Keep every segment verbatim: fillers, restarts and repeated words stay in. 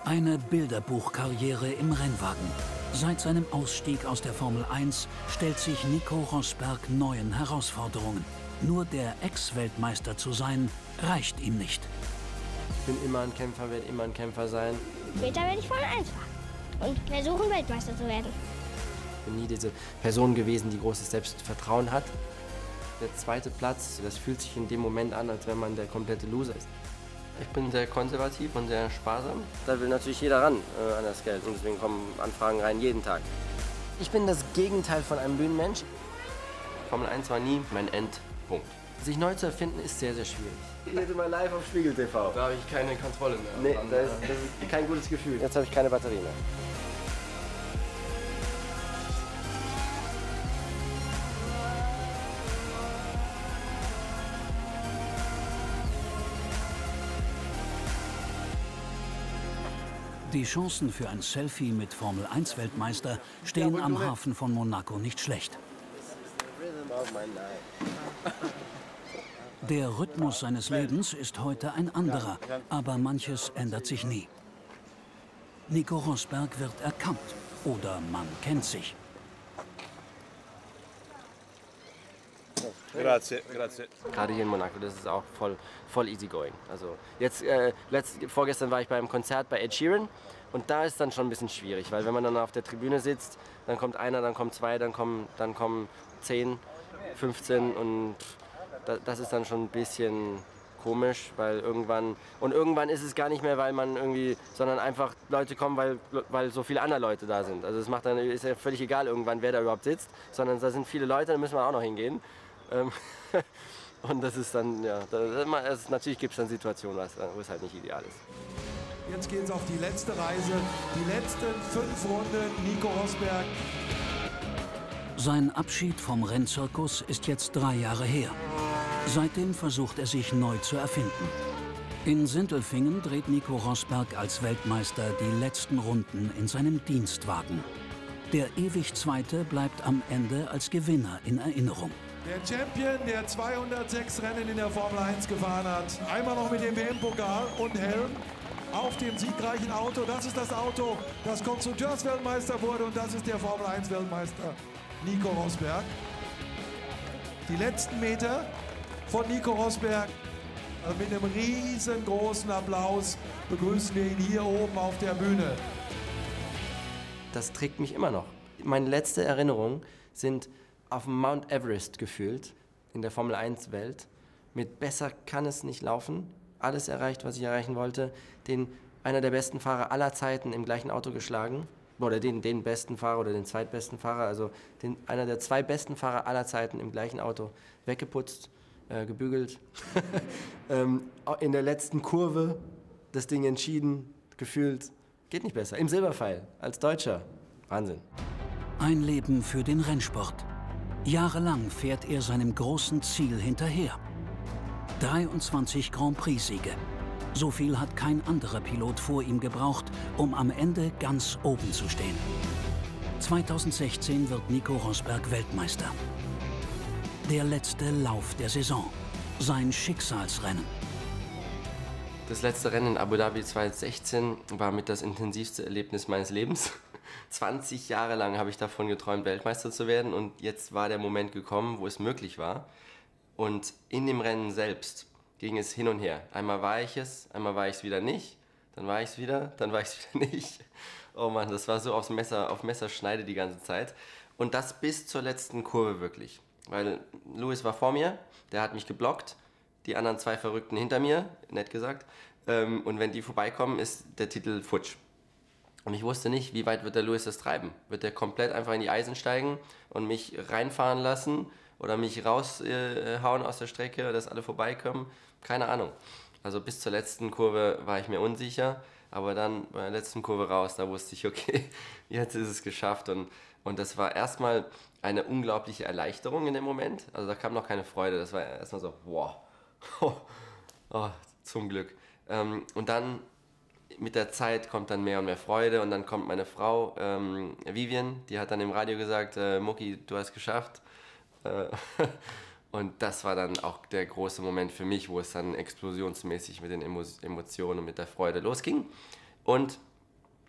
Eine Bilderbuchkarriere im Rennwagen. Seit seinem Ausstieg aus der Formel eins stellt sich Nico Rosberg neuen Herausforderungen. Nur der Ex-Weltmeister zu sein, reicht ihm nicht. Ich bin immer ein Kämpfer, werde immer ein Kämpfer sein. Später werde ich Formel eins fahren und versuchen, Weltmeister zu werden. Ich bin nie diese Person gewesen, die großes Selbstvertrauen hat. Der zweite Platz, das fühlt sich in dem Moment an, als wenn man der komplette Loser ist. Ich bin sehr konservativ und sehr sparsam. Da will natürlich jeder ran äh, an das Geld und deswegen kommen Anfragen rein jeden Tag. Ich bin das Gegenteil von einem Bühnenmensch. Formel eins war nie mein Endpunkt. Sich neu zu erfinden ist sehr, sehr schwierig. Jetzt mal live auf Spiegel T V. Da habe ich keine Kontrolle mehr. Nee, das ist, das ist kein gutes Gefühl. Jetzt habe ich keine Batterie mehr. Die Chancen für ein Selfie mit Formel eins Weltmeister stehen am Hafen von Monaco nicht schlecht. Der Rhythmus seines Lebens ist heute ein anderer, aber manches ändert sich nie. Nico Rosberg wird erkannt oder man kennt sich. Grazie, grazie. Gerade hier in Monaco, das ist auch voll, voll easy going. Also jetzt, äh, letzt, vorgestern war ich beim Konzert bei Ed Sheeran und da ist dann schon ein bisschen schwierig, weil wenn man dann auf der Tribüne sitzt, dann kommt einer, dann kommen zwei, dann kommen, dann kommen zehn, fünfzehn und das, das ist dann schon ein bisschen komisch, weil irgendwann, und irgendwann ist es gar nicht mehr, weil man irgendwie, sondern einfach Leute kommen, weil, weil so viele andere Leute da sind. Also es macht dann, ist ja völlig egal irgendwann, wer da überhaupt sitzt, sondern da sind viele Leute, da müssen wir auch noch hingehen. Und das ist dann, ja, das, natürlich gibt es dann Situationen, wo es halt nicht ideal ist. Jetzt geht es auf die letzte Reise, die letzten fünf Runden, Nico Rosberg. Sein Abschied vom Rennzirkus ist jetzt drei Jahre her. Seitdem versucht er sich neu zu erfinden. In Sindelfingen dreht Nico Rosberg als Weltmeister die letzten Runden in seinem Dienstwagen. Der ewig Zweite bleibt am Ende als Gewinner in Erinnerung. Der Champion, der zweihundertsechs Rennen in der Formel eins gefahren hat. Einmal noch mit dem W M-Pokal und Helm auf dem siegreichen Auto. Das ist das Auto, das Konstrukteursweltmeister wurde und das ist der Formel eins Weltmeister Nico Rosberg. Die letzten Meter von Nico Rosberg. Mit einem riesengroßen Applaus begrüßen wir ihn hier oben auf der Bühne. Das trägt mich immer noch. Meine letzte Erinnerung sind auf dem Mount Everest gefühlt, in der Formel eins Welt. Mit besser kann es nicht laufen. Alles erreicht, was ich erreichen wollte. Den, einer der besten Fahrer aller Zeiten im gleichen Auto geschlagen. Oder den, den besten Fahrer oder den zweitbesten Fahrer. Also den, einer der zwei besten Fahrer aller Zeiten im gleichen Auto weggeputzt, äh, gebügelt. ähm, in der letzten Kurve das Ding entschieden, gefühlt. Geht nicht besser. Im Silberpfeil, als Deutscher. Wahnsinn. Ein Leben für den Rennsport. Jahrelang fährt er seinem großen Ziel hinterher. dreiundzwanzig Grand Prix-Siege. So viel hat kein anderer Pilot vor ihm gebraucht, um am Ende ganz oben zu stehen. zweitausendsechzehn wird Nico Rosberg Weltmeister. Der letzte Lauf der Saison. Sein Schicksalsrennen. Das letzte Rennen in Abu Dhabi zweitausendsechzehn war mit das intensivste Erlebnis meines Lebens. zwanzig Jahre lang habe ich davon geträumt, Weltmeister zu werden und jetzt war der Moment gekommen, wo es möglich war. Und in dem Rennen selbst ging es hin und her. Einmal war ich es, einmal war ich es wieder nicht, dann war ich es wieder, dann war ich es wieder nicht. Oh Mann, das war so aufs Messer, auf Messerschneide die ganze Zeit. Und das bis zur letzten Kurve wirklich. Weil Lewis war vor mir, der hat mich geblockt, die anderen zwei Verrückten hinter mir, nett gesagt. Und wenn die vorbeikommen, ist der Titel futsch. Und ich wusste nicht, wie weit wird der Lewis das treiben. Wird der komplett einfach in die Eisen steigen und mich reinfahren lassen oder mich raushauen aus der Strecke, dass alle vorbeikommen? Keine Ahnung. Also bis zur letzten Kurve war ich mir unsicher, aber dann bei der letzten Kurve raus, da wusste ich, okay, jetzt ist es geschafft. Und, und das war erstmal eine unglaubliche Erleichterung in dem Moment. Also da kam noch keine Freude, das war erstmal so, wow, oh, zum Glück. Und dann mit der Zeit kommt dann mehr und mehr Freude und dann kommt meine Frau, ähm, Vivian, die hat dann im Radio gesagt, äh, Mucki, du hast geschafft. Äh, und das war dann auch der große Moment für mich, wo es dann explosionsmäßig mit den Emo Emotionen und mit der Freude losging. Und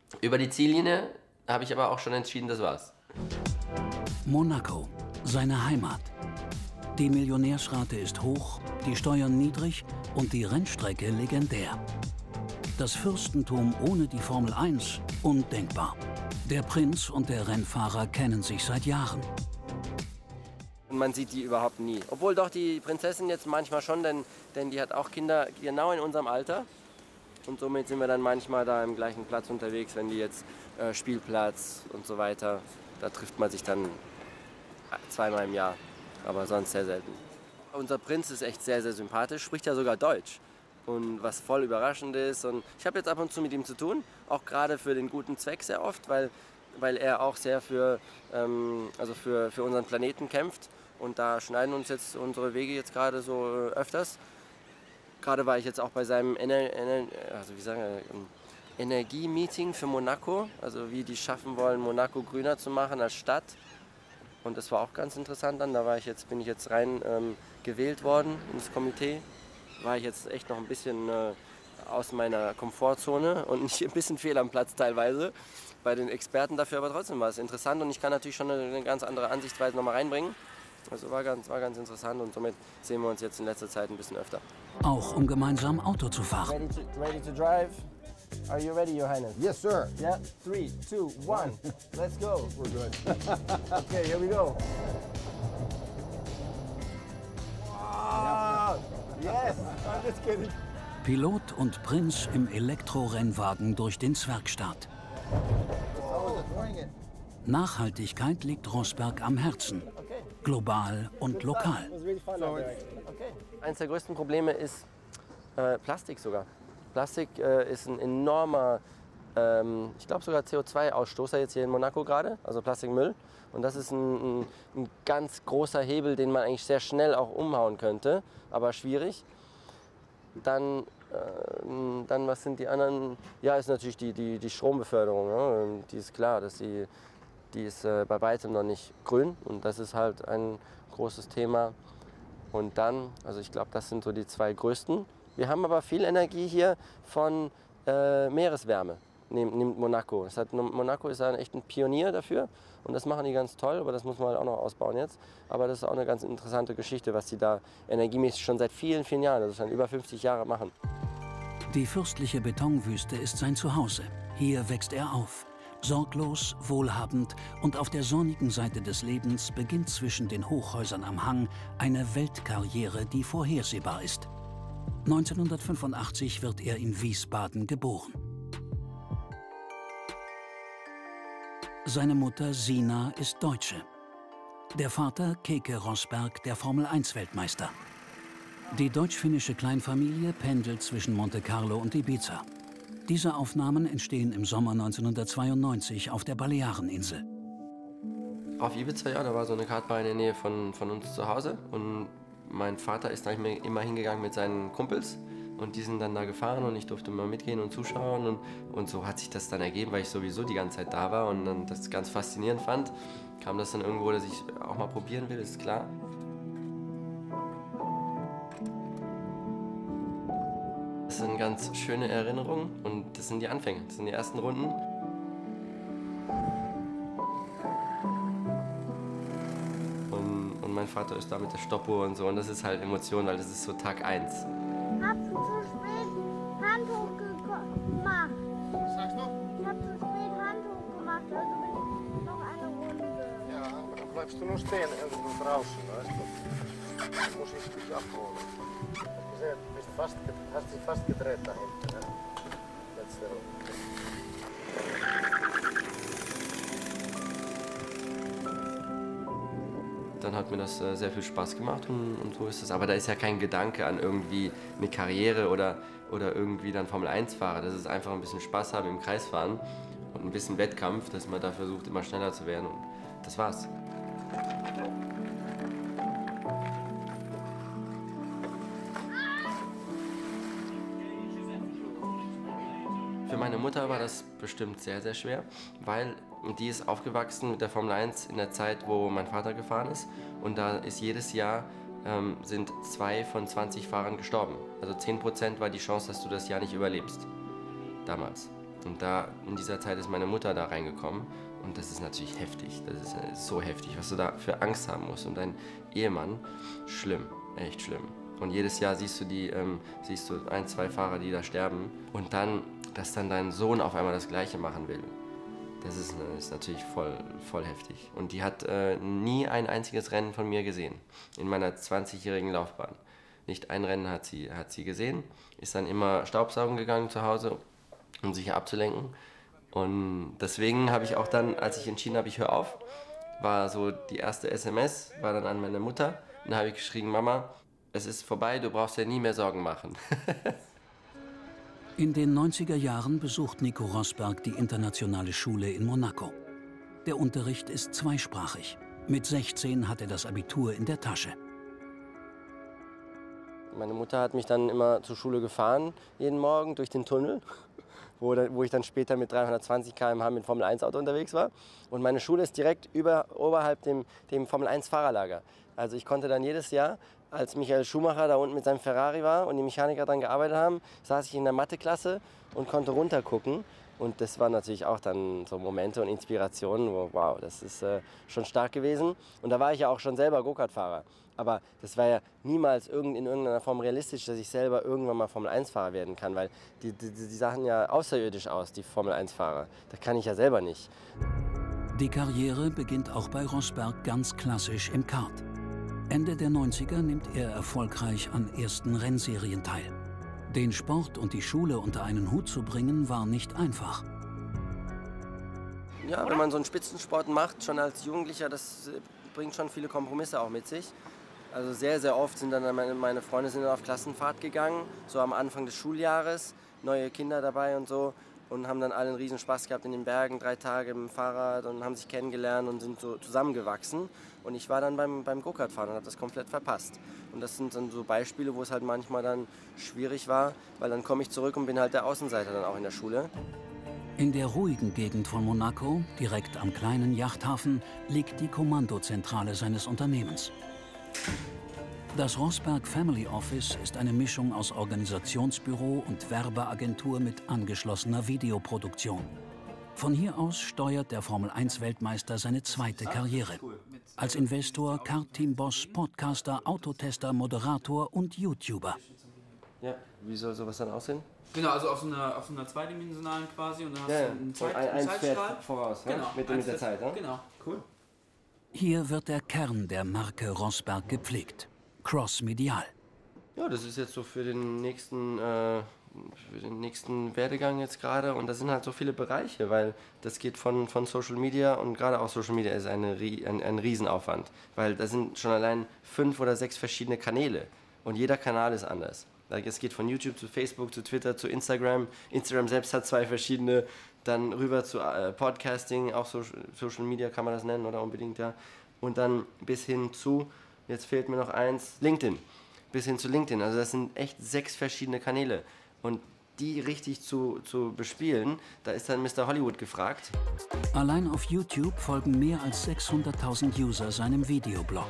Über die Ziellinie habe ich aber auch schon entschieden, das war's. Monaco, seine Heimat. Die Millionärsrate ist hoch, die Steuern niedrig und die Rennstrecke legendär. Das Fürstentum ohne die Formel eins undenkbar. Der Prinz und der Rennfahrer kennen sich seit Jahren. Man sieht die überhaupt nie. Obwohl doch die Prinzessin jetzt manchmal schon, denn, denn die hat auch Kinder genau in unserem Alter. Und somit sind wir dann manchmal da im gleichen Platz unterwegs, wenn die jetzt äh, Spielplatz und so weiter. Da trifft man sich dann zweimal im Jahr, aber sonst sehr selten. Unser Prinz ist echt sehr, sehr sympathisch, spricht ja sogar Deutsch. Und was voll überraschend ist. Und ich habe jetzt ab und zu mit ihm zu tun, auch gerade für den guten Zweck sehr oft, weil, weil er auch sehr für, ähm, also für, für unseren Planeten kämpft. Und da schneiden uns jetzt unsere Wege jetzt gerade so äh, öfters. Gerade war ich jetzt auch bei seinem Ener Ener also wie sagen wir, Energie-Meeting für Monaco, also wie die schaffen wollen, Monaco grüner zu machen als Stadt. Und das war auch ganz interessant dann. Da war ich jetzt, bin ich jetzt rein ähm, gewählt worden ins Komitee. War ich jetzt echt noch ein bisschen äh, aus meiner Komfortzone und nicht ein bisschen fehl am Platz teilweise bei den Experten dafür, aber trotzdem war es interessant und ich kann natürlich schon eine, eine ganz andere Ansichtsweise noch mal reinbringen. Also war ganz, war ganz interessant und somit sehen wir uns jetzt in letzter Zeit ein bisschen öfter. Auch um gemeinsam Auto zu fahren. Ready to, ready to drive? Are you ready, Your Highness? Yes, sir. Yeah, three, two, one. Let's go. We're good. Okay, here we go. Ah, yes, I'm just kidding. Pilot und Prinz im Elektrorennwagen durch den Zwergstaat. Nachhaltigkeit liegt Rosberg am Herzen. Global und lokal. Eines der größten Probleme ist äh, Plastik sogar. Plastik äh, ist ein enormer, ähm, ich glaube sogar C O zwei Ausstoßer jetzt hier in Monaco gerade, also Plastikmüll. Und das ist ein, ein, ein ganz großer Hebel, den man eigentlich sehr schnell auch umhauen könnte, aber schwierig. Dann, äh, dann was sind die anderen? Ja, ist natürlich die, die, die Strombeförderung. Ne? Die ist klar, dass die, die ist äh, bei weitem noch nicht grün und das ist halt ein großes Thema. Und dann, also ich glaube, das sind so die zwei größten. Wir haben aber viel Energie hier von äh, Meereswärme, nimmt, nimmt Monaco. Das hat, Monaco ist ein echt ein Pionier dafür und das machen die ganz toll, aber das muss man halt auch noch ausbauen jetzt. Aber das ist auch eine ganz interessante Geschichte, was die da energiemäßig schon seit vielen, vielen Jahren, also schon über fünfzig Jahre machen. Die fürstliche Betonwüste ist sein Zuhause. Hier wächst er auf. Sorglos, wohlhabend und auf der sonnigen Seite des Lebens beginnt zwischen den Hochhäusern am Hang eine Weltkarriere, die vorhersehbar ist. neunzehnhundertfünfundachtzig wird er in Wiesbaden geboren. Seine Mutter Sina ist Deutsche. Der Vater Keke Rosberg, der Formel eins Weltmeister. Die deutsch-finnische Kleinfamilie pendelt zwischen Monte Carlo und Ibiza. Diese Aufnahmen entstehen im Sommer neunzehnhundertzweiundneunzig auf der Baleareninsel. Auf Ibiza, ja, da war so eine Kartbahn in der Nähe von, von uns zu Hause. Und mein Vater ist da immer hingegangen mit seinen Kumpels. Und die sind dann da gefahren und ich durfte mal mitgehen und zuschauen. Und, und so hat sich das dann ergeben, weil ich sowieso die ganze Zeit da war und dann das ganz faszinierend fand. Kam das dann irgendwo, dass ich auch mal probieren will, ist klar. Das sind ganz schöne Erinnerungen und das sind die Anfänge, das sind die ersten Runden. Und, und mein Vater ist da mit der Stoppuhr und so und das ist halt Emotion, weil das ist so Tag eins. Hast du zu spät Handtuch gemacht? Was sagst du? Ich hab zu spät Handtuch gemacht, also bin ich noch eine Runde. Ja, aber dann bleibst du noch stehen irgendwo draußen, weißt du? Dann muss ich dich abholen. Du bist fast, hast dich fast gedreht da hinten, ne? Letzte Runde. Dann hat mir das äh, sehr viel Spaß gemacht und, und so ist es. Aber da ist ja kein Gedanke an irgendwie eine Karriere oder, oder irgendwie dann Formel eins Fahrer. Das ist einfach ein bisschen Spaß haben im Kreis fahren und ein bisschen Wettkampf, dass man da versucht, immer schneller zu werden. Und das war's. Für meine Mutter war das bestimmt sehr, sehr schwer, weil die ist aufgewachsen mit der Formel eins in der Zeit, wo mein Vater gefahren ist. Und da ist jedes Jahr ähm, sind zwei von zwanzig Fahrern gestorben. Also zehn Prozent war die Chance, dass du das Jahr nicht überlebst. Damals. Und da, in dieser Zeit ist meine Mutter da reingekommen. Und das ist natürlich heftig. Das ist, das ist so heftig, was du da für Angst haben musst. Und dein Ehemann, schlimm, echt schlimm. Und jedes Jahr siehst du die, ähm, siehst du ein, zwei Fahrer, die da sterben. Und dann, dass dann dein Sohn auf einmal das Gleiche machen will. Das ist, ist natürlich voll, voll heftig. Und die hat äh, nie ein einziges Rennen von mir gesehen. In meiner zwanzigjährigen Laufbahn. Nicht ein Rennen hat sie, hat sie gesehen. Ist dann immer Staubsaugen gegangen zu Hause, um sich abzulenken. Und deswegen habe ich auch dann, als ich entschieden habe, ich höre auf, war so die erste S M S, war dann an meine Mutter. Und da habe ich geschrieben, Mama, es ist vorbei, du brauchst dir nie mehr Sorgen machen. In den neunziger Jahren besucht Nico Rosberg die internationale Schule in Monaco. Der Unterricht ist zweisprachig. Mit sechzehn hat er das Abitur in der Tasche. Meine Mutter hat mich dann immer zur Schule gefahren, jeden Morgen durch den Tunnel, wo, wo ich dann später mit dreihundertzwanzig Kilometer pro Stunde mit Formel eins Auto unterwegs war. Und meine Schule ist direkt über, oberhalb dem, dem Formel eins Fahrerlager. Also ich konnte dann jedes Jahr, als Michael Schumacher da unten mit seinem Ferrari war und die Mechaniker daran gearbeitet haben, saß ich in der Matheklasse und konnte runtergucken. Und das waren natürlich auch dann so Momente und Inspirationen, wo, wow, das ist äh, schon stark gewesen. Und da war ich ja auch schon selber Go-Kart-Fahrer. Aber das war ja niemals irgend, in irgendeiner Form realistisch, dass ich selber irgendwann mal Formel eins Fahrer werden kann. Weil die, die, die sahen ja außerirdisch aus, die Formel eins Fahrer. Das kann ich ja selber nicht. Die Karriere beginnt auch bei Rosberg ganz klassisch im Kart. Ende der neunziger nimmt er erfolgreich an ersten Rennserien teil. Den Sport und die Schule unter einen Hut zu bringen, war nicht einfach. Ja, wenn man so einen Spitzensport macht, schon als Jugendlicher, das bringt schon viele Kompromisse auch mit sich. Also sehr, sehr oft sind dann meine, meine Freunde sind dann auf Klassenfahrt gegangen, so am Anfang des Schuljahres, neue Kinder dabei und so. Und haben dann alle einen riesen Spaß gehabt in den Bergen, drei Tage mit dem Fahrrad und haben sich kennengelernt und sind so zusammengewachsen. Und ich war dann beim, beim Go-Kart-Fahren und habe das komplett verpasst. Und das sind dann so Beispiele, wo es halt manchmal dann schwierig war, weil dann komme ich zurück und bin halt der Außenseiter dann auch in der Schule. In der ruhigen Gegend von Monaco, direkt am kleinen Yachthafen, liegt die Kommandozentrale seines Unternehmens. Das Rosberg Family Office ist eine Mischung aus Organisationsbüro und Werbeagentur mit angeschlossener Videoproduktion. Von hier aus steuert der Formel eins Weltmeister seine zweite Karriere. Als Investor, Kart-Team-Boss, Podcaster, Autotester, Moderator und YouTuber. Ja, wie soll sowas dann aussehen? Genau, also auf so einer, auf so einer zweidimensionalen quasi und dann hast Ja, du einen, Zeit, ein, einen ein Zeitstrahl. voraus, Genau, ja? mit, mit der Zeit. Ja? Genau. Cool. Hier wird der Kern der Marke Rosberg gepflegt. Cross-medial. Ja, das ist jetzt so für den nächsten, äh, für den nächsten Werdegang jetzt gerade. Und das sind halt so viele Bereiche, weil das geht von, von Social Media und gerade auch Social Media ist eine, ein, ein Riesenaufwand. Weil da sind schon allein fünf oder sechs verschiedene Kanäle und jeder Kanal ist anders. Es geht von YouTube zu Facebook, zu Twitter, zu Instagram. Instagram selbst hat zwei verschiedene. Dann rüber zu äh, Podcasting, auch so, Social Media kann man das nennen oder unbedingt, ja. Und dann bis hin zu, jetzt fehlt mir noch eins, LinkedIn. Bis hin zu LinkedIn. Also das sind echt sechs verschiedene Kanäle. Und die richtig zu, zu bespielen, da ist dann Mister Hollywood gefragt. Allein auf YouTube folgen mehr als sechshunderttausend User seinem Videoblog.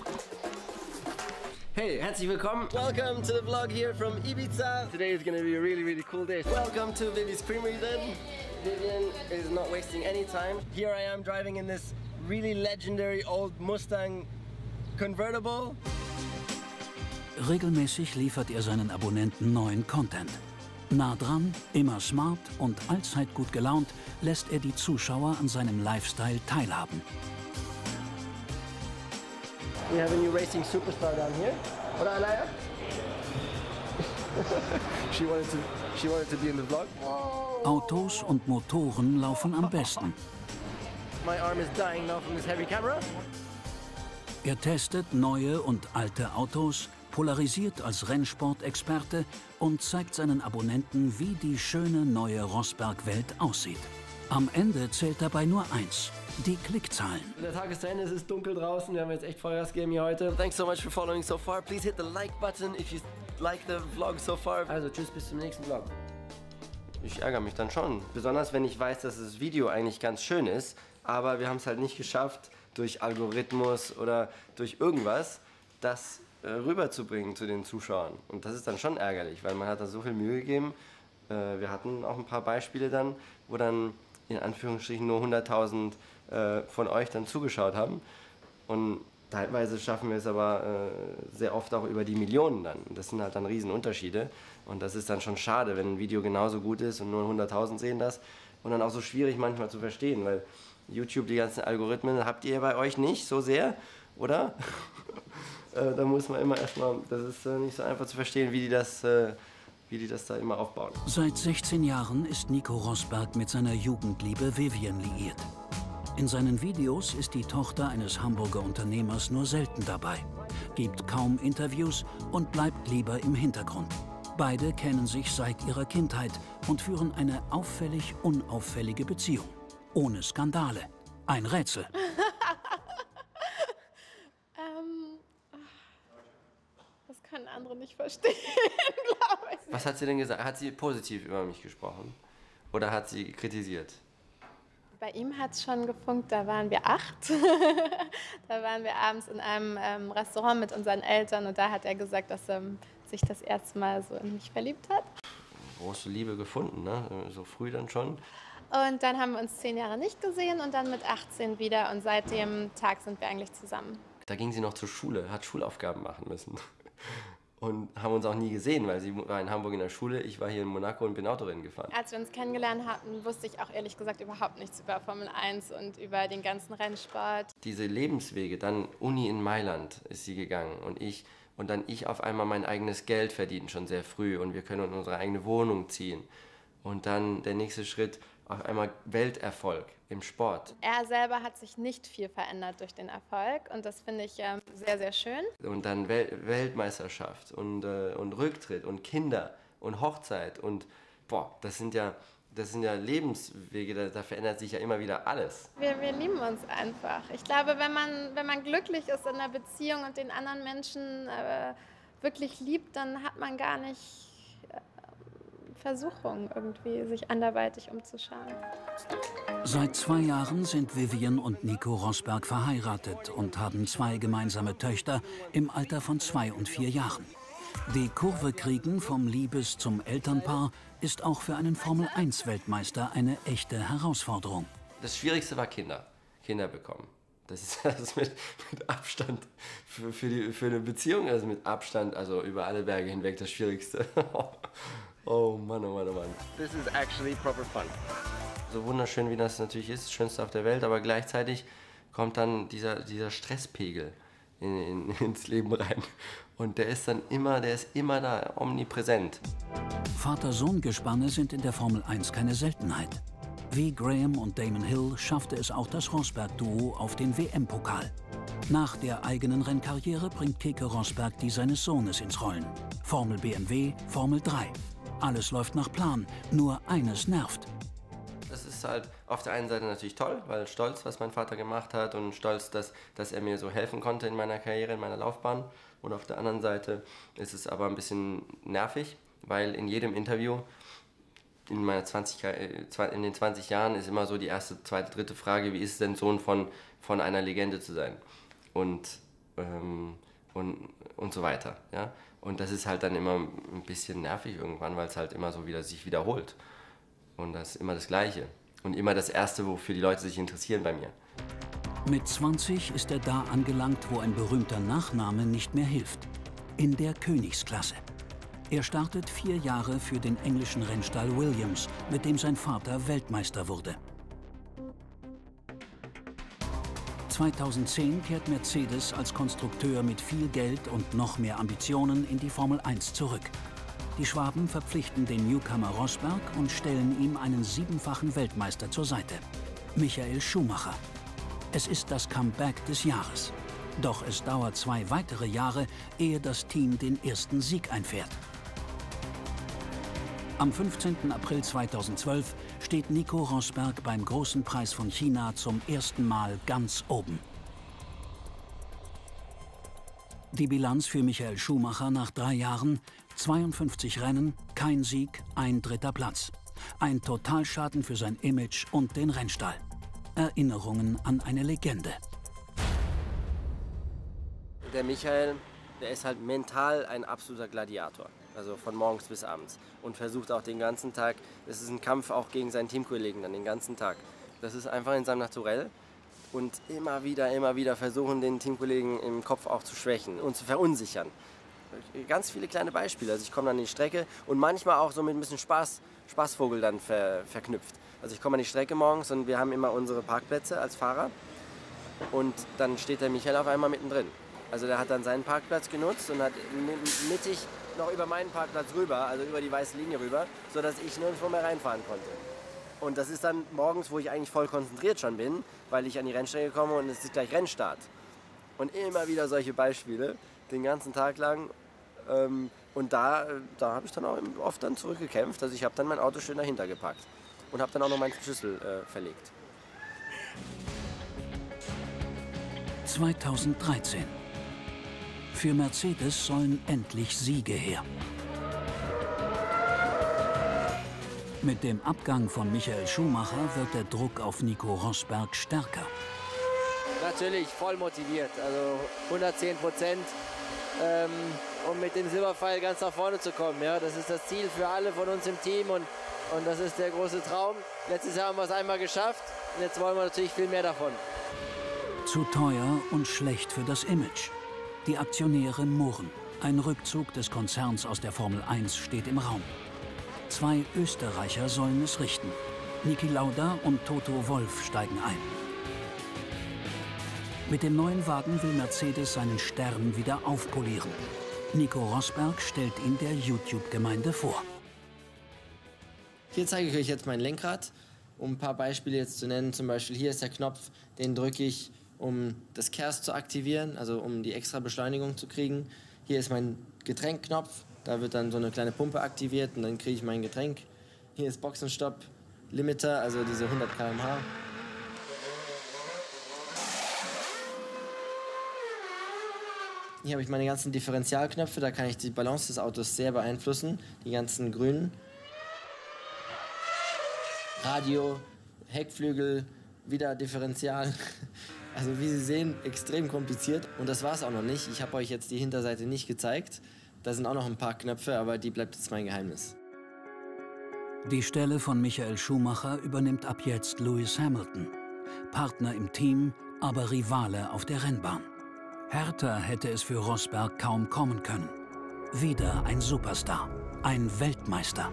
Hey, herzlich willkommen. Welcome to the vlog here from Ibiza. Today is going to be a really, really cool day. Welcome to Vivi's Creamery then. Vivian is not wasting any time. Here I am driving in this really legendary old Mustang convertible. Regelmäßig liefert er seinen Abonnenten neuen Content. Nah dran, immer smart und allzeit gut gelaunt, lässt er die Zuschauer an seinem Lifestyle teilhaben. We have a new racing superstar down here. Oder Alaya? she wanted to she wanted to be in the vlog. Autos und Motoren laufen am besten. My arm is dying now from this heavy camera. Er testet neue und alte Autos, polarisiert als Rennsportexperte und zeigt seinen Abonnenten, wie die schöne neue Rosberg-Welt aussieht. Am Ende zählt dabei nur eins: die Klickzahlen. Der Tag ist zu Ende, es ist dunkel draußen, wir haben jetzt echt Vollgas gegeben hier heute. Thanks so much for following so far. Please hit the like button if you like the vlog so far. Also tschüss, bis zum nächsten Vlog. Ich ärgere mich dann schon, besonders wenn ich weiß, dass das Video eigentlich ganz schön ist, aber wir haben es halt nicht geschafft, durch Algorithmus oder durch irgendwas, das äh, rüberzubringen zu den Zuschauern. Und das ist dann schon ärgerlich, weil man hat da so viel Mühe gegeben äh, wir hatten auch ein paar Beispiele dann, wo dann in Anführungsstrichen nur hunderttausend äh, von euch dann zugeschaut haben. Und teilweise schaffen wir es aber äh, sehr oft auch über die Millionen dann. Das sind halt dann Riesenunterschiede. Und das ist dann schon schade, wenn ein Video genauso gut ist und nur hunderttausend sehen das. Und dann auch so schwierig manchmal zu verstehen, weil YouTube, die ganzen Algorithmen, habt ihr bei euch nicht so sehr, oder? äh, da muss man immer erstmal, das ist äh, nicht so einfach zu verstehen, wie die das, äh, wie die das da immer aufbauen. Seit sechzehn Jahren ist Nico Rosberg mit seiner Jugendliebe Vivian liiert. In seinen Videos ist die Tochter eines Hamburger Unternehmers nur selten dabei, gibt kaum Interviews und bleibt lieber im Hintergrund. Beide kennen sich seit ihrer Kindheit und führen eine auffällig unauffällige Beziehung. Ohne Skandale. Ein Rätsel. ähm, das können andere nicht verstehen, glaube ich. Was hat sie denn gesagt? Hat sie positiv über mich gesprochen? Oder hat sie kritisiert? Bei ihm hat es schon gefunkt, da waren wir acht. Da waren wir abends in einem ähm, Restaurant mit unseren Eltern und da hat er gesagt, dass er ähm, sich das erste Mal so in mich verliebt hat. Große Liebe gefunden, ne? So früh dann schon. Und dann haben wir uns zehn Jahre nicht gesehen und dann mit achtzehn wieder und seit dem Tag sind wir eigentlich zusammen. Da ging sie noch zur Schule, hat Schulaufgaben machen müssen. Und haben uns auch nie gesehen, weil sie war in Hamburg in der Schule, ich war hier in Monaco und bin Autorennen gefahren. Als wir uns kennengelernt hatten, wusste ich auch ehrlich gesagt überhaupt nichts über Formel eins und über den ganzen Rennsport. Diese Lebenswege, dann Uni in Mailand ist sie gegangen und ich und dann ich auf einmal mein eigenes Geld verdienen, schon sehr früh und wir können in unsere eigene Wohnung ziehen. Und dann der nächste Schritt, auf einmal Welterfolg im Sport. Er selber hat sich nicht viel verändert durch den Erfolg und das finde ich ähm, sehr, sehr schön. Und dann Wel Weltmeisterschaft und, äh, und Rücktritt und Kinder und Hochzeit und boah, das sind ja, das sind ja Lebenswege, da, da verändert sich ja immer wieder alles. Wir, wir lieben uns einfach. Ich glaube, wenn man, wenn man glücklich ist in einer Beziehung und den anderen Menschen äh, wirklich liebt, dann hat man gar nicht Versuchung, irgendwie sich anderweitig umzuschauen. Seit zwei Jahren sind Vivian und Nico Rosberg verheiratet und haben zwei gemeinsame Töchter im Alter von zwei und vier Jahren. Die Kurve kriegen vom Liebes- zum Elternpaar ist auch für einen Formel eins Weltmeister eine echte Herausforderung. Das Schwierigste war Kinder, Kinder bekommen. Das ist, das ist mit, mit Abstand für, für, die, für eine Beziehung, also mit Abstand, also über alle Berge hinweg das Schwierigste. Oh Mann, oh Mann, oh Mann. This is actually proper fun. So wunderschön wie das natürlich ist, das Schönste auf der Welt, aber gleichzeitig kommt dann dieser, dieser Stresspegel in, in, ins Leben rein. Und der ist dann immer, der ist immer da, omnipräsent. Vater-Sohn-Gespanne sind in der Formel eins keine Seltenheit. Wie Graham und Damon Hill schaffte es auch das Rosberg-Duo auf den W M-Pokal. Nach der eigenen Rennkarriere bringt Keke Rosberg die seines Sohnes ins Rollen. Formel B M W, Formel drei. Alles läuft nach Plan, nur eines nervt. Das ist halt auf der einen Seite natürlich toll, weil stolz, was mein Vater gemacht hat und stolz, dass, dass er mir so helfen konnte in meiner Karriere, in meiner Laufbahn. Und auf der anderen Seite ist es aber ein bisschen nervig, weil in jedem Interview in, meiner zwanzig, in den zwanzig Jahren ist immer so die erste, zweite, dritte Frage, wie ist es denn, Sohn von, von einer Legende zu sein? Und, ähm, und, und so weiter. Ja? Und das ist halt dann immer ein bisschen nervig irgendwann, weil es halt immer so wieder sich wiederholt. Und das ist immer das Gleiche. Und immer das Erste, wofür die Leute sich interessieren bei mir. Mit zwanzig ist er da angelangt, wo ein berühmter Nachname nicht mehr hilft. In der Königsklasse. Er startet vier Jahre für den englischen Rennstall Williams, mit dem sein Vater Weltmeister wurde. zweitausendzehn kehrt Mercedes als Konstrukteur mit viel Geld und noch mehr Ambitionen in die Formel eins zurück. Die Schwaben verpflichten den Newcomer Rosberg und stellen ihm einen siebenfachen Weltmeister zur Seite, Michael Schumacher. Es ist das Comeback des Jahres. Doch es dauert zwei weitere Jahre, ehe das Team den ersten Sieg einfährt. Am fünfzehnten April zweitausendzwölf steht Nico Rosberg beim Großen Preis von China zum ersten Mal ganz oben. Die Bilanz für Michael Schumacher nach drei Jahren: zweiundfünfzig Rennen, kein Sieg, ein dritter Platz. Ein Totalschaden für sein Image und den Rennstall. Erinnerungen an eine Legende. Der Michael, der ist halt mental ein absoluter Gladiator. also von morgens bis abends. Und versucht auch den ganzen Tag, es ist ein Kampf auch gegen seinen Teamkollegen dann den ganzen Tag. Das ist einfach in seinem Naturell. Und immer wieder, immer wieder versuchen, den Teamkollegen im Kopf auch zu schwächen und zu verunsichern. Ganz viele kleine Beispiele. Also ich komme dann an die Strecke und manchmal auch so mit ein bisschen Spaß, Spaßvogel dann ver, verknüpft. Also ich komme an die Strecke morgens und wir haben immer unsere Parkplätze als Fahrer. Und dann steht der Michael auf einmal mittendrin. Also der hat dann seinen Parkplatz genutzt und hat mittig noch über meinen Parkplatz rüber, also über die weiße Linie rüber, sodass ich nirgendwo mehr reinfahren konnte. Und das ist dann morgens, wo ich eigentlich voll konzentriert schon bin, weil ich an die Rennstrecke komme und es ist gleich Rennstart. Und immer wieder solche Beispiele, den ganzen Tag lang. Ähm, und da, da habe ich dann auch oft dann zurückgekämpft. Also ich habe dann mein Auto schön dahinter gepackt und habe dann auch noch meinen Schlüssel äh, verlegt. zweitausenddreizehn. Für Mercedes sollen endlich Siege her. Mit dem Abgang von Michael Schumacher wird der Druck auf Nico Rosberg stärker. Natürlich voll motiviert, also hundertzehn Prozent, ähm, um mit dem Silberpfeil ganz nach vorne zu kommen. Ja? Das ist das Ziel für alle von uns im Team und, und das ist der große Traum. Letztes Jahr haben wir es einmal geschafft und jetzt wollen wir natürlich viel mehr davon. Zu teuer und schlecht für das Image. Die Aktionäre murren. Ein Rückzug des Konzerns aus der Formel eins steht im Raum. Zwei Österreicher sollen es richten. Niki Lauda und Toto Wolff steigen ein. Mit dem neuen Wagen will Mercedes seinen Stern wieder aufpolieren. Nico Rosberg stellt ihn der YouTube-Gemeinde vor. Hier zeige ich euch jetzt mein Lenkrad, um ein paar Beispiele jetzt zu nennen. Zum Beispiel hier ist der Knopf, den drücke ich, um das K E R S zu aktivieren, also um die extra Beschleunigung zu kriegen. Hier ist mein Getränkknopf, da wird dann so eine kleine Pumpe aktiviert und dann kriege ich mein Getränk. Hier ist Boxenstopp, Limiter, also diese hundert Kilometer pro Stunde. Hier habe ich meine ganzen Differentialknöpfe, da kann ich die Balance des Autos sehr beeinflussen, die ganzen grünen. Radio, Heckflügel, wieder Differential. Also wie Sie sehen, extrem kompliziert. Und das war es auch noch nicht. Ich habe euch jetzt die Hinterseite nicht gezeigt. Da sind auch noch ein paar Knöpfe, aber die bleibt jetzt mein Geheimnis. Die Stelle von Michael Schumacher übernimmt ab jetzt Lewis Hamilton. Partner im Team, aber Rivale auf der Rennbahn. Härter hätte es für Rosberg kaum kommen können. Wieder ein Superstar, ein Weltmeister.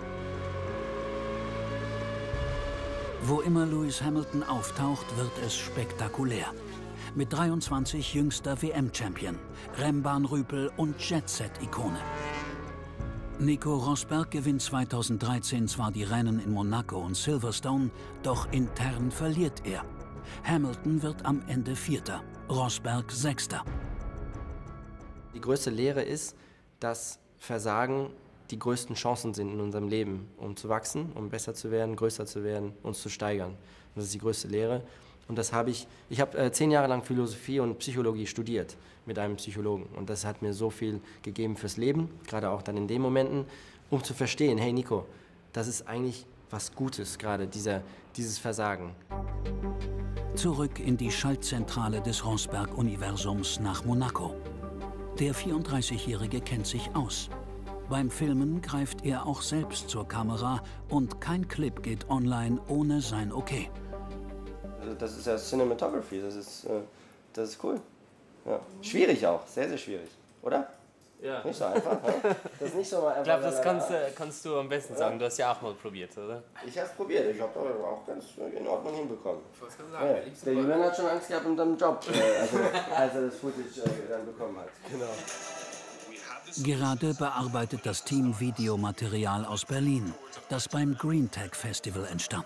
Wo immer Lewis Hamilton auftaucht, wird es spektakulär. Mit dreiundzwanzig jüngster W M-Champion, Rennbahnrüpel und Jet-Set-Ikone. Nico Rosberg gewinnt zweitausenddreizehn zwar die Rennen in Monaco und Silverstone, doch intern verliert er. Hamilton wird am Ende Vierter, Rosberg Sechster. Die größte Lehre ist, dass Versagen die größten Chancen sind in unserem Leben, um zu wachsen, um besser zu werden, größer zu werden, uns zu steigern. Das ist die größte Lehre. Und das habe ich, ich habe äh, zehn Jahre lang Philosophie und Psychologie studiert mit einem Psychologen. Und das hat mir so viel gegeben fürs Leben, gerade auch dann in den Momenten, um zu verstehen, hey Nico, das ist eigentlich was Gutes, gerade dieser, dieses Versagen. Zurück in die Schaltzentrale des Rosberg-Universums nach Monaco. Der vierunddreißigjährige kennt sich aus. Beim Filmen greift er auch selbst zur Kamera und kein Clip geht online ohne sein Okay. Also das ist ja Cinematography, das ist, äh, das ist cool. Ja. Schwierig auch, sehr, sehr schwierig, oder? Ja. Nicht so einfach, ne? Das ist nicht so mal einfach. Ich glaube, das kannst, äh, kannst du am besten sagen. Ja. Du hast ja auch mal probiert, oder? Ich habe es probiert, ich habe auch ganz in Ordnung hinbekommen. Ich wollte es sagen, Ja. Der Julian hat schon Angst gehabt um seinen Job, äh, also, als er das Footage äh, dann bekommen hat. Genau. Gerade bearbeitet das Team Videomaterial aus Berlin, das beim Green Tech Festival entstand.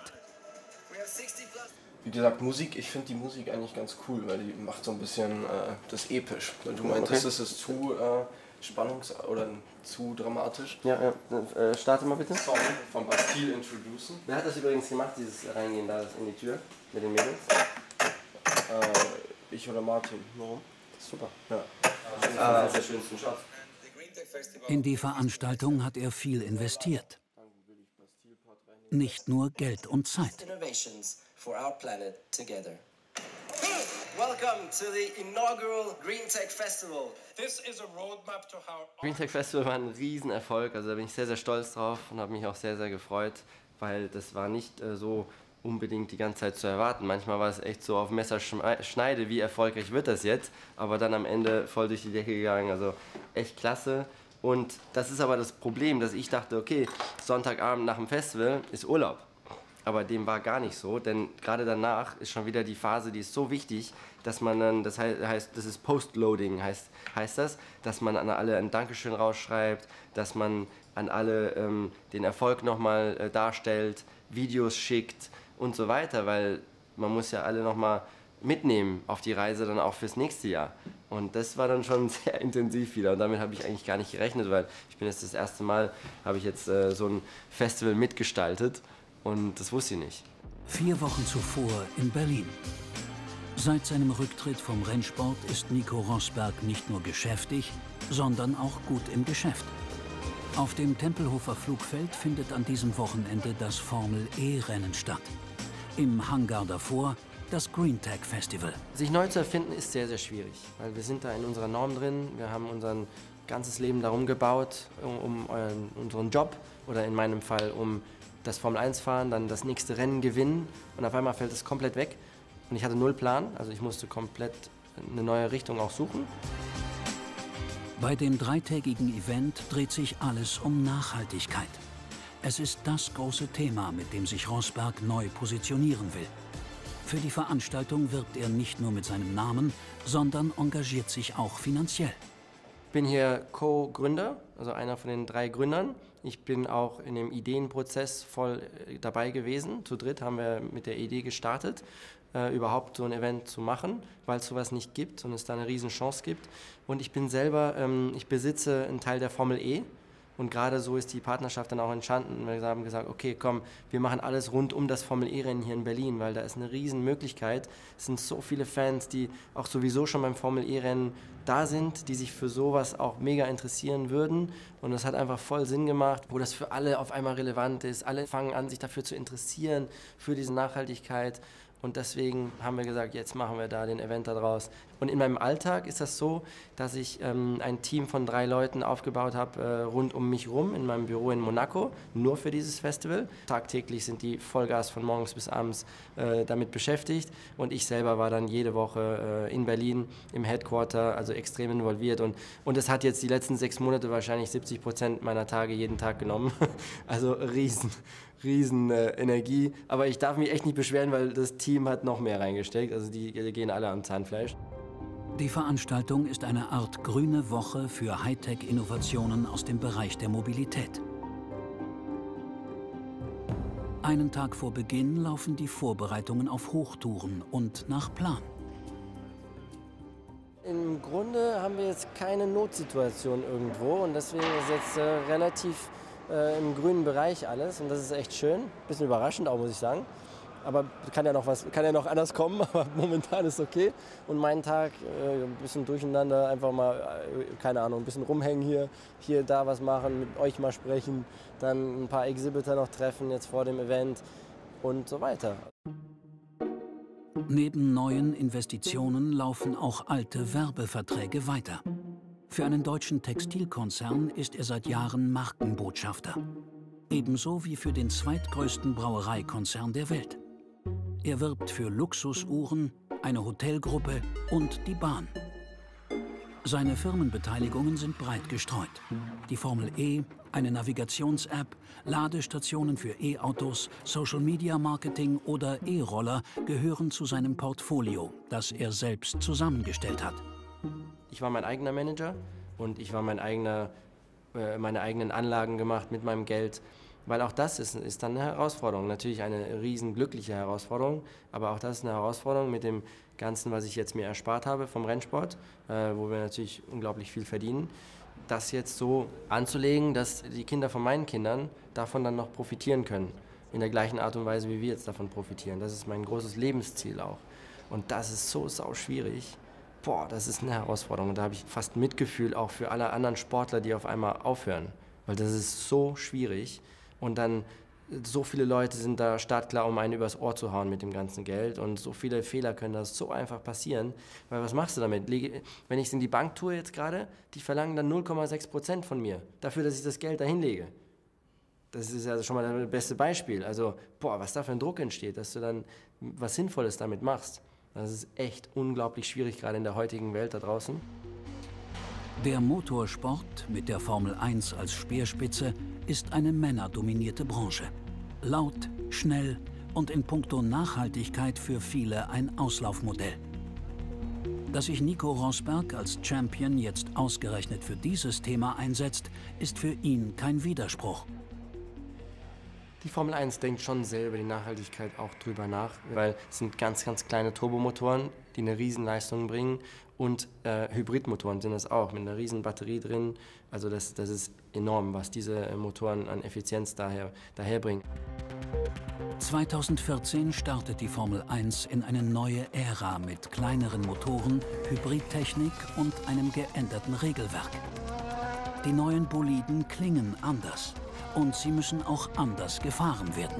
Wie gesagt, Musik, ich finde die Musik eigentlich ganz cool, weil die macht so ein bisschen äh, das episch. Weil du meintest, es ist zu äh, spannungs- oder zu dramatisch. Ja, ja. Äh, starte mal bitte. Song von Bastille Introducen. Wer hat das übrigens gemacht, dieses Reingehen da in die Tür mit den Mädels? Äh, ich oder Martin. Warum? Super. Ja. Das ist einer der schönsten Shots. In die Veranstaltung hat er viel investiert. Nicht nur Geld und Zeit. Welcome to the inaugural GreenTech Festival. This is a roadmap to how GreenTech Festival war ein Riesenerfolg, also da bin ich sehr, sehr stolz drauf und habe mich auch sehr, sehr gefreut, weil das war nicht äh, so unbedingt die ganze Zeit zu erwarten. Manchmal war es echt so auf Messerschneide, wie erfolgreich wird das jetzt, aber dann am Ende voll durch die Decke gegangen, also echt klasse. Und das ist aber das Problem, dass ich dachte, okay, Sonntagabend nach dem Festival ist Urlaub. Aber dem war gar nicht so, denn gerade danach ist schon wieder die Phase, die ist so wichtig, dass man dann, das heißt, das ist Postloading, heißt, heißt das, dass man an alle ein Dankeschön rausschreibt, dass man an alle ähm, den Erfolg nochmal äh, darstellt, Videos schickt und so weiter, weil man muss ja alle nochmal mitnehmen auf die Reise dann auch fürs nächste Jahr. Und das war dann schon sehr intensiv wieder und damit habe ich eigentlich gar nicht gerechnet, weil ich bin jetzt das erste Mal, habe ich jetzt äh, so ein Festival mitgestaltet. Und das wusste ich nicht. Vier Wochen zuvor in Berlin. Seit seinem Rücktritt vom Rennsport ist Nico Rosberg nicht nur geschäftig, sondern auch gut im Geschäft. Auf dem Tempelhofer Flugfeld findet an diesem Wochenende das Formel-E-Rennen statt. Im Hangar davor das GreenTech Festival. Sich neu zu erfinden ist sehr, sehr schwierig, weil wir sind da in unserer Norm drin. Wir haben unser ganzes Leben darum gebaut, um, um unseren Job oder in meinem Fall um das Formel eins fahren, dann das nächste Rennen gewinnen und auf einmal fällt es komplett weg. Und ich hatte null Plan, also ich musste komplett eine neue Richtung auch suchen. Bei dem dreitägigen Event dreht sich alles um Nachhaltigkeit. Es ist das große Thema, mit dem sich Rosberg neu positionieren will. Für die Veranstaltung wirbt er nicht nur mit seinem Namen, sondern engagiert sich auch finanziell. Ich bin hier Co-Gründer, also einer von den drei Gründern. Ich bin auch in dem Ideenprozess voll dabei gewesen. Zu dritt haben wir mit der Idee gestartet, äh, überhaupt so ein Event zu machen, weil es sowas nicht gibt und es da eine riesen Chance gibt. Und ich bin selber, ähm, ich besitze einen Teil der Formel E. Und gerade so ist die Partnerschaft dann auch entstanden. Wir haben gesagt, okay, komm, wir machen alles rund um das Formel-E-Rennen hier in Berlin, weil da ist eine riesen Möglichkeit. Es sind so viele Fans, die auch sowieso schon beim Formel-E-Rennen da sind, die sich für sowas auch mega interessieren würden. Und es hat einfach voll Sinn gemacht, wo das für alle auf einmal relevant ist. Alle fangen an, sich dafür zu interessieren, für diese Nachhaltigkeit. Und deswegen haben wir gesagt, jetzt machen wir da den Event da draus. Und in meinem Alltag ist das so, dass ich ähm, ein Team von drei Leuten aufgebaut habe, äh, rund um mich rum, in meinem Büro in Monaco, nur für dieses Festival. Tagtäglich sind die Vollgas von morgens bis abends äh, damit beschäftigt. Und ich selber war dann jede Woche äh, in Berlin im Headquarter, also extrem involviert. Und, und es hat jetzt die letzten sechs Monate wahrscheinlich siebzig Prozent meiner Tage jeden Tag genommen. Also riesen, riesen äh, Energie. Aber ich darf mich echt nicht beschweren, weil das Team hat noch mehr reingesteckt. Also die, die gehen alle am Zahnfleisch. Die Veranstaltung ist eine Art grüne Woche für Hightech-Innovationen aus dem Bereich der Mobilität. Einen Tag vor Beginn laufen die Vorbereitungen auf Hochtouren und nach Plan. Im Grunde haben wir jetzt keine Notsituation irgendwo und deswegen ist jetzt äh, relativ äh, im grünen Bereich alles und das ist echt schön. Bisschen überraschend auch, muss ich sagen. Aber kann ja noch was, kann ja noch anders kommen, aber momentan ist okay. Und mein Tag, äh, ein bisschen durcheinander, einfach mal, äh, keine Ahnung, ein bisschen rumhängen hier, hier, da was machen, mit euch mal sprechen, dann ein paar Exhibitor noch treffen jetzt vor dem Event und so weiter. Neben neuen Investitionen laufen auch alte Werbeverträge weiter. Für einen deutschen Textilkonzern ist er seit Jahren Markenbotschafter. Ebenso wie für den zweitgrößten Brauereikonzern der Welt. Er wirbt für Luxusuhren, eine Hotelgruppe und die Bahn. Seine Firmenbeteiligungen sind breit gestreut. Die Formel E, eine Navigations-App, Ladestationen für E-Autos, Social-Media-Marketing oder E-Roller gehören zu seinem Portfolio, das er selbst zusammengestellt hat. Ich war mein eigener Manager und ich war mein eigener, äh, meine eigenen Anlagen gemacht mit meinem Geld. Weil auch das ist, ist dann eine Herausforderung. Natürlich eine riesen glückliche Herausforderung, aber auch das ist eine Herausforderung mit dem Ganzen, was ich jetzt mir erspart habe vom Rennsport, äh, wo wir natürlich unglaublich viel verdienen. Das jetzt so anzulegen, dass die Kinder von meinen Kindern davon dann noch profitieren können. In der gleichen Art und Weise, wie wir jetzt davon profitieren. Das ist mein großes Lebensziel auch. Und das ist so sau schwierig. Boah, das ist eine Herausforderung. Und da habe ich fast Mitgefühl auch für alle anderen Sportler, die auf einmal aufhören. Weil das ist so schwierig. Und dann so viele Leute sind da startklar, um einen übers Ohr zu hauen mit dem ganzen Geld und so viele Fehler können das so einfach passieren, weil was machst du damit? Wenn ich es in die Bank tue jetzt gerade, die verlangen dann null Komma sechs Prozent von mir, dafür, dass ich das Geld dahin lege. Das ist also schon mal das beste Beispiel. Also, boah, was da für ein Druck entsteht, dass du dann was Sinnvolles damit machst. Das ist echt unglaublich schwierig, gerade in der heutigen Welt da draußen. Der Motorsport mit der Formel eins als Speerspitze ist eine männerdominierte Branche. Laut, schnell und in puncto Nachhaltigkeit für viele ein Auslaufmodell. Dass sich Nico Rosberg als Champion jetzt ausgerechnet für dieses Thema einsetzt, ist für ihn kein Widerspruch. Die Formel eins denkt schon sehr über die Nachhaltigkeit auch drüber nach, weil es sind ganz, ganz kleine Turbomotoren, die eine Riesenleistung bringen und äh, Hybridmotoren sind das auch, mit einer riesen Batterie drin. Also das, das ist enorm, was diese Motoren an Effizienz daher, daherbringen. zweitausendvierzehn startet die Formel eins in eine neue Ära mit kleineren Motoren, Hybridtechnik und einem geänderten Regelwerk. Die neuen Boliden klingen anders. Und sie müssen auch anders gefahren werden.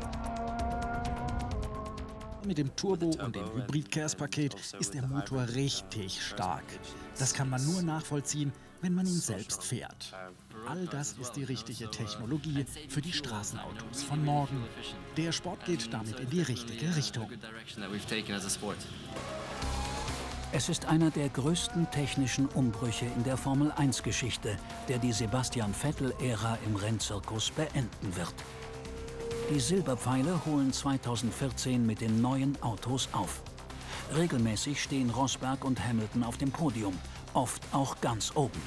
Mit dem Turbo und dem Hybrid-Chaos-Paket ist der Motor richtig stark. Das kann man nur nachvollziehen, wenn man ihn selbst fährt. All das ist die richtige Technologie für die Straßenautos von morgen. Der Sport geht damit in die richtige Richtung. Es ist einer der größten technischen Umbrüche in der Formel eins Geschichte, der die Sebastian Vettel-Ära im Rennzirkus beenden wird. Die Silberpfeile holen zweitausendvierzehn mit den neuen Autos auf. Regelmäßig stehen Rosberg und Hamilton auf dem Podium, oft auch ganz oben.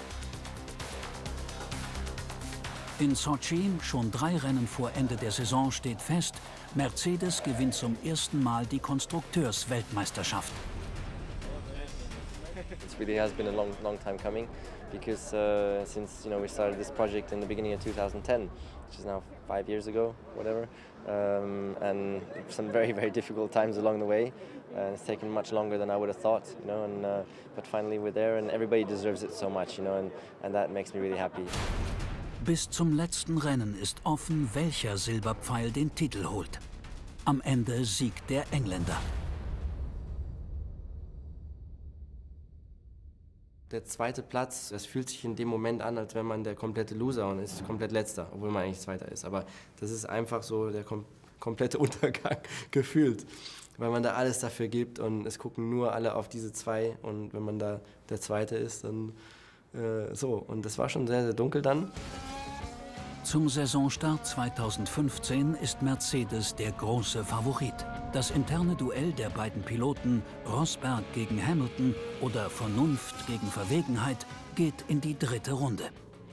In Sochi, schon drei Rennen vor Ende der Saison, steht fest, Mercedes gewinnt zum ersten Mal die Konstrukteursweltmeisterschaft. It really has been a long, long time coming, because uh, since you know we started this project in the beginning of two thousand ten, which is now five years ago, whatever, um, and some very, very difficult times along the way. Uh, it's taken much longer than I would have thought, you know. And uh, but finally we're there, and everybody deserves it so much, you know, and and that makes me really happy. Bis zum letzten Rennen ist offen, welcher Silberpfeil den Titel holt. Am Ende siegt der Engländer. Der zweite Platz, das fühlt sich in dem Moment an, als wenn man der komplette Loser und ist komplett Letzter, obwohl man eigentlich Zweiter ist. Aber das ist einfach so der kom komplette Untergang gefühlt, weil man da alles dafür gibt und es gucken nur alle auf diese zwei und wenn man da der Zweite ist, dann äh, so. Und das war schon sehr, sehr dunkel dann. Zum Saisonstart zweitausendfünfzehn ist Mercedes der große Favorit. Das interne Duell der beiden Piloten, Rosberg gegen Hamilton oder Vernunft gegen Verwegenheit, geht in die dritte Runde.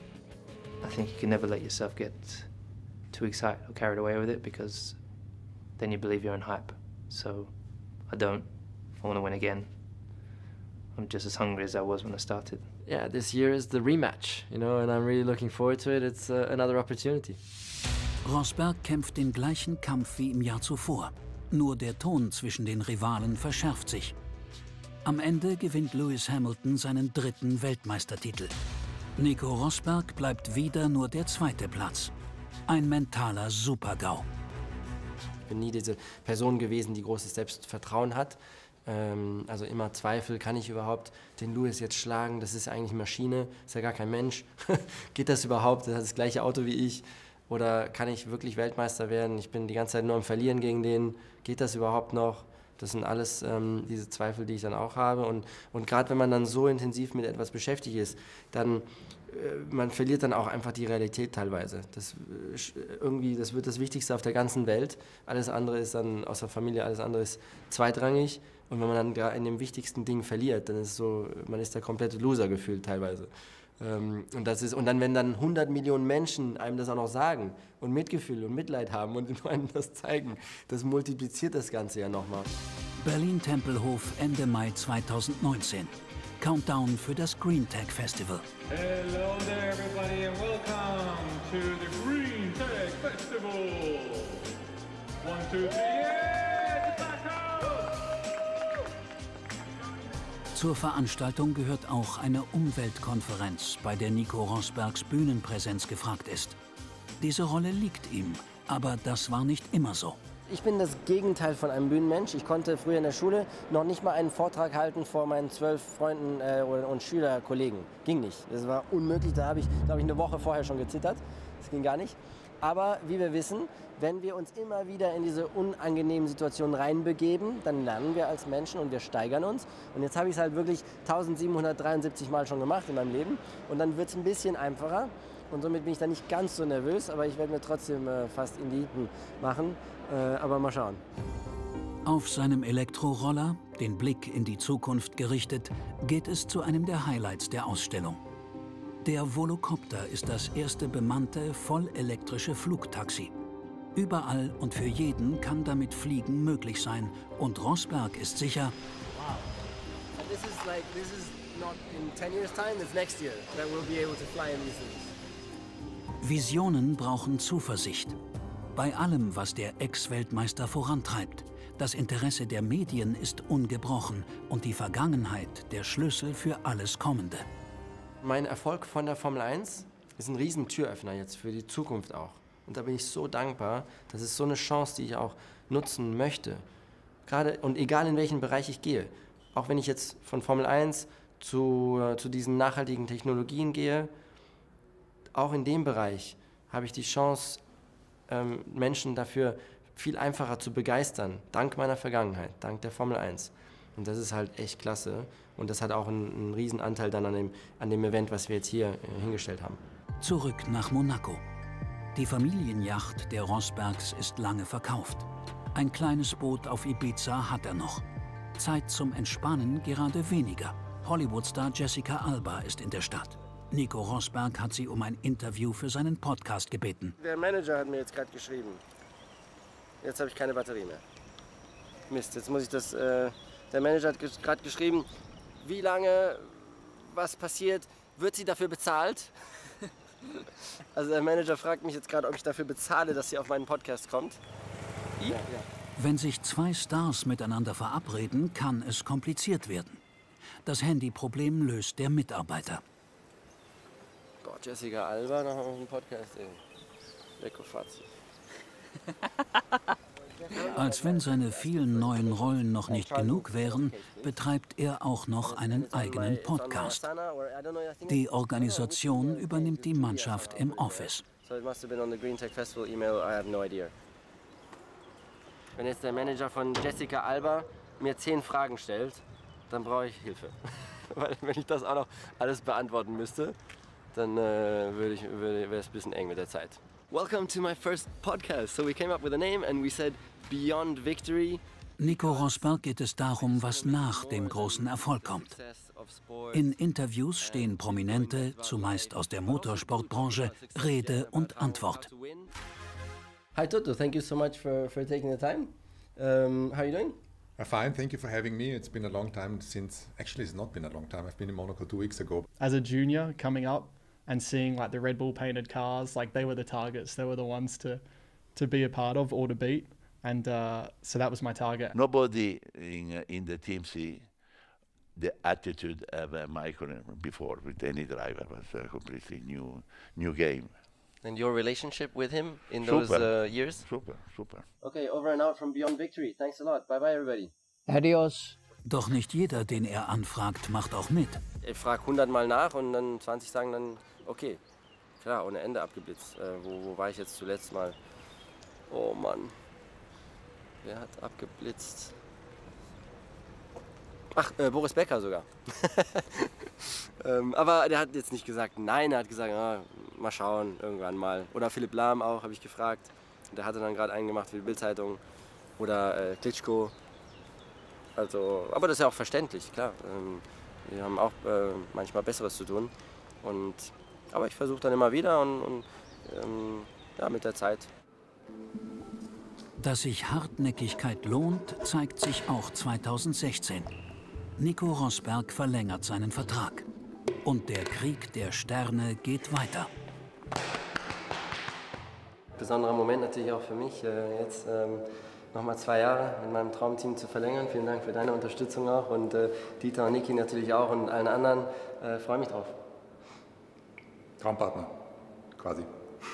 I think you can never let yourself get too excited or carried away with it, because then you believe you're in hype. So I don't. I want to win again. I'm just as hungry as I was when I started. Yeah, this year is the rematch, you know, and I'm really looking forward to it. It's uh, another opportunity. Rosberg kämpft den gleichen Kampf wie im Jahr zuvor. Nur der Ton zwischen den Rivalen verschärft sich. Am Ende gewinnt Lewis Hamilton seinen dritten Weltmeistertitel. Nico Rosberg bleibt wieder nur der zweite Platz. Ein mentaler Super-GAU. Ich bin nie diese Person gewesen, die großes Selbstvertrauen hat. Ähm, also immer Zweifel, kann ich überhaupt den Lewis jetzt schlagen? Das ist eigentlich Maschine, ist ja gar kein Mensch. Geht das überhaupt? Das hat das gleiche Auto wie ich. Oder kann ich wirklich Weltmeister werden? Ich bin die ganze Zeit nur am Verlieren gegen den. Geht das überhaupt noch? Das sind alles ähm, diese Zweifel, die ich dann auch habe. Und, und gerade wenn man dann so intensiv mit etwas beschäftigt ist, dann äh, man verliert dann auch einfach die Realität teilweise. Das, äh, irgendwie, das wird das Wichtigste auf der ganzen Welt. Alles andere ist dann außer Familie, alles andere ist zweitrangig. Und wenn man dann gerade in dem wichtigsten Ding verliert, dann ist es so, man ist der komplette Loser gefühlt teilweise. Ähm, und, das ist, und dann, wenn dann hundert Millionen Menschen einem das auch noch sagen und Mitgefühl und Mitleid haben und einem das zeigen, das multipliziert das Ganze ja nochmal. Berlin-Tempelhof Ende Mai zweitausendneunzehn. Countdown für das GreenTech Festival. Hello there everybody and welcome to the GreenTech Festival. One, two, three, yeah, tobacco! Zur Veranstaltung gehört auch eine Umweltkonferenz, bei der Nico Rosbergs Bühnenpräsenz gefragt ist. Diese Rolle liegt ihm, Aber das war nicht immer so. Ich bin das Gegenteil von einem Bühnenmensch. Ich konnte früher in der Schule noch nicht mal einen Vortrag halten vor meinen zwölf Freunden äh, und Schülerkollegen. Ging nicht. Das war unmöglich. Da habe ich, glaube ich, eine Woche vorher schon gezittert. Das ging gar nicht. Aber wie wir wissen, wenn wir uns immer wieder in diese unangenehmen Situationen reinbegeben, dann lernen wir als Menschen und wir steigern uns. Und jetzt habe ich es halt wirklich eintausendsiebenhundertdreiundsiebzig Mal schon gemacht in meinem Leben. Und dann wird es ein bisschen einfacher. Und somit bin ich dann nicht ganz so nervös, aber ich werde mir trotzdem äh, fast in die Hitten machen. Äh, aber mal schauen. Auf seinem Elektroroller, den Blick in die Zukunft gerichtet, geht es zu einem der Highlights der Ausstellung. Der Volocopter ist das erste bemannte, vollelektrische Flugtaxi. Überall und für jeden kann damit Fliegen möglich sein. Und Rosberg ist sicher, wow. This is like, this is not in ten years time, it's next year that we'll be able to fly in these things. Visionen brauchen Zuversicht. Bei allem, was der Ex-Weltmeister vorantreibt. Das Interesse der Medien ist ungebrochen und die Vergangenheit der Schlüssel für alles Kommende. Mein Erfolg von der Formel eins ist ein riesen Türöffner jetzt für die Zukunft auch. Und da bin ich so dankbar. Das ist so eine Chance, die ich auch nutzen möchte. Gerade und egal in welchen Bereich ich gehe. Auch wenn ich jetzt von Formel eins zu, äh, zu diesen nachhaltigen Technologien gehe, auch in dem Bereich habe ich die Chance, ähm, Menschen dafür viel einfacher zu begeistern. Dank meiner Vergangenheit, dank der Formel eins. Und das ist halt echt klasse. Und das hat auch einen, einen riesen Anteil dann an dem, an dem Event, was wir jetzt hier äh, hingestellt haben. Zurück nach Monaco. Die Familienjacht der Rosbergs ist lange verkauft. Ein kleines Boot auf Ibiza hat er noch. Zeit zum Entspannen gerade weniger. Hollywood-Star Jessica Alba ist in der Stadt. Nico Rosberg hat sie um ein Interview für seinen Podcast gebeten. Der Manager hat mir jetzt gerade geschrieben. Jetzt habe ich keine Batterie mehr. Mist, jetzt muss ich das... Äh, der Manager hat gerade geschrieben, wie lange, was passiert, wird sie dafür bezahlt? Also der Manager fragt mich jetzt gerade, ob ich dafür bezahle, dass sie auf meinen Podcast kommt. Ja, ja. Wenn sich zwei Stars miteinander verabreden, kann es kompliziert werden. Das Handyproblem löst der Mitarbeiter. Gott, Jessica Alba noch auf dem Podcast, ey. Lecko Fazzi. Als wenn seine vielen neuen Rollen noch nicht genug wären, betreibt er auch noch einen eigenen Podcast. Die Organisation übernimmt die Mannschaft im Office. Wenn jetzt der Manager von Jessica Alba mir zehn Fragen stellt, dann brauche ich Hilfe. Weil wenn ich das auch noch alles beantworten müsste, dann äh, würde ich, würde, wäre es ein bisschen eng mit der Zeit. Welcome to my first podcast. So we came up with a name and we said Beyond Victory. Nico Rosberg geht es darum, was nach dem großen Erfolg kommt. In Interviews stehen Prominente, zumeist aus der Motorsportbranche, Rede und Antwort. Hi Toto, thank you so much for, for taking the time. Um, how are you doing? Uh, fine, thank you for having me. It's been a long time since, actually it's not been a long time. I've been in Monaco two weeks ago. As a junior coming up and seeing like the Red Bull painted cars, like they were the targets, they were the ones to, to be a part of or to beat. And uh, so that was my target. Nobody in, uh, in the team see the attitude of uh, Michael before with any driver. It was a completely new, new game. And your relationship with him in Super. those uh, years? Super, super. Okay, over and out from Beyond Victory. Thanks a lot. Bye bye everybody. Adios. Doch nicht jeder, den er anfragt, macht auch mit. Ich frage hundert Mal nach und dann zwanzig sagen dann, okay, klar, ohne Ende abgeblitzt. Äh, wo, wo war ich jetzt zuletzt mal? Oh Mann. Wer hat abgeblitzt? Ach, äh, Boris Becker sogar. ähm, aber der hat jetzt nicht gesagt nein, er hat gesagt, ah, mal schauen, irgendwann mal. Oder Philipp Lahm auch, habe ich gefragt. Der hatte dann gerade einen gemacht für die Bild-Zeitung. Oder äh, Klitschko. Also, aber das ist ja auch verständlich, klar. Ähm, wir haben auch äh, manchmal Besseres zu tun. Und, aber ich versuche dann immer wieder und, und ähm, ja, mit der Zeit. Dass sich Hartnäckigkeit lohnt, zeigt sich auch zweitausendsechzehn. Nico Rosberg verlängert seinen Vertrag. Und der Krieg der Sterne geht weiter. Besonderer Moment natürlich auch für mich, äh, jetzt ähm, nochmal zwei Jahre in meinem Traumteam zu verlängern. Vielen Dank für deine Unterstützung auch und äh, Dieter und Niki natürlich auch und allen anderen. Äh, freue mich drauf. Traumpartner, quasi.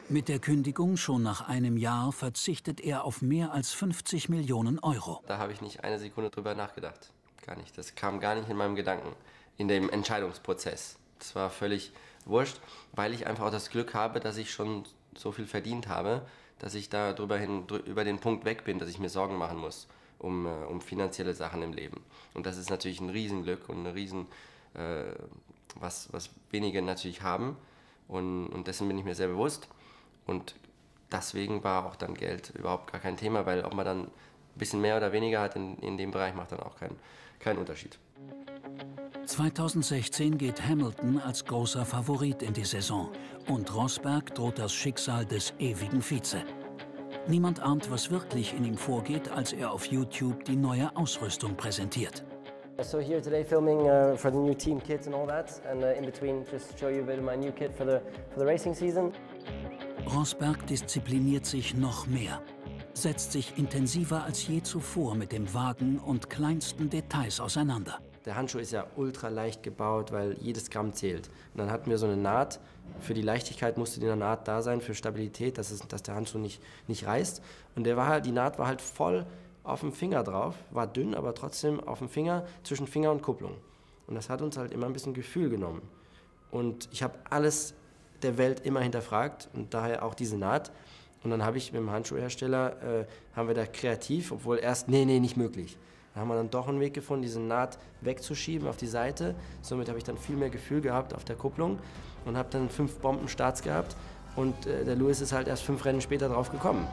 Mit der Kündigung schon nach einem Jahr verzichtet er auf mehr als fünfzig Millionen Euro. Da habe ich nicht eine Sekunde drüber nachgedacht. Gar nicht. Das kam gar nicht in meinem Gedanken, in dem Entscheidungsprozess. Das war völlig wurscht, weil ich einfach auch das Glück habe, dass ich schon so viel verdient habe, dass ich da drüber hin, über den Punkt weg bin, dass ich mir Sorgen machen muss um, äh, um finanzielle Sachen im Leben. Und das ist natürlich ein Riesenglück und ein Riesen, äh, was, was wenige natürlich haben. Und, und dessen bin ich mir sehr bewusst. Und deswegen war auch dann Geld überhaupt gar kein Thema, weil ob man dann ein bisschen mehr oder weniger hat in, in dem Bereich, macht dann auch keinen keinen Unterschied. zweitausendsechzehn geht Hamilton als großer Favorit in die Saison und Rosberg droht das Schicksal des ewigen Vize. Niemand ahnt, was wirklich in ihm vorgeht, als er auf YouTube die neue Ausrüstung präsentiert. So here today filming uh, for the new team kits and all that, and uh, in between just show you a bit of my new kit for the for the racing season. Rosberg diszipliniert sich noch mehr, setzt sich intensiver als je zuvor mit dem Wagen und kleinsten Details auseinander. Der Handschuh ist ja ultra leicht gebaut, weil jedes Gramm zählt. Und dann hatten wir so eine Naht. Für die Leichtigkeit musste die Naht da sein, für Stabilität, dass, es, dass der Handschuh nicht, nicht reißt. Und der war halt, die Naht war halt voll auf dem Finger drauf, war dünn, aber trotzdem auf dem Finger, zwischen Finger und Kupplung. Und das hat uns halt immer ein bisschen Gefühl genommen. Und ich habe alles der Welt immer hinterfragt und daher auch diese Naht. Und dann habe ich mit dem Handschuhhersteller, äh, haben wir da kreativ, obwohl erst, nee, nee, nicht möglich. Da haben wir dann doch einen Weg gefunden, diese Naht wegzuschieben auf die Seite. Somit habe ich dann viel mehr Gefühl gehabt auf der Kupplung und habe dann fünf Bombenstarts gehabt. Und äh, der Lewis ist halt erst fünf Rennen später drauf gekommen.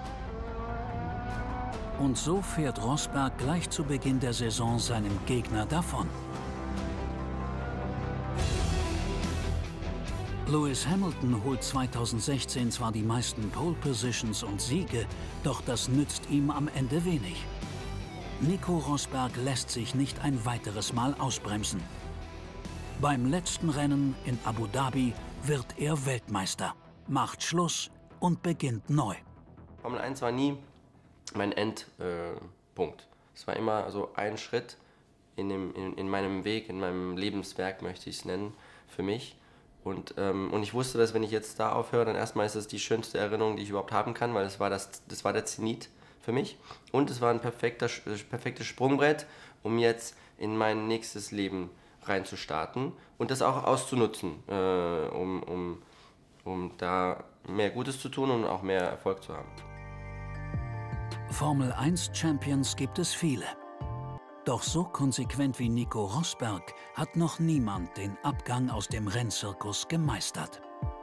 Und so fährt Rosberg gleich zu Beginn der Saison seinem Gegner davon. Lewis Hamilton holt zweitausendsechzehn zwar die meisten Pole Positions und Siege, doch das nützt ihm am Ende wenig. Nico Rosberg lässt sich nicht ein weiteres Mal ausbremsen. Beim letzten Rennen in Abu Dhabi wird er Weltmeister, macht Schluss und beginnt neu. Formel eins war nie mein Endpunkt. Äh, es war immer so ein Schritt in, dem, in, in meinem Weg, in meinem Lebenswerk, möchte ich es nennen, für mich. Und, ähm, und ich wusste, dass wenn ich jetzt da aufhöre, dann erstmal ist es die schönste Erinnerung, die ich überhaupt haben kann, weil es war das, das war der Zenit für mich. Und es war ein perfekter, perfektes Sprungbrett, um jetzt in mein nächstes Leben reinzustarten und das auch auszunutzen, äh, um, um, um da mehr Gutes zu tun und auch mehr Erfolg zu haben. Formel eins Champions gibt es viele. Doch so konsequent wie Nico Rosberg hat noch niemand den Abgang aus dem Rennzirkus gemeistert.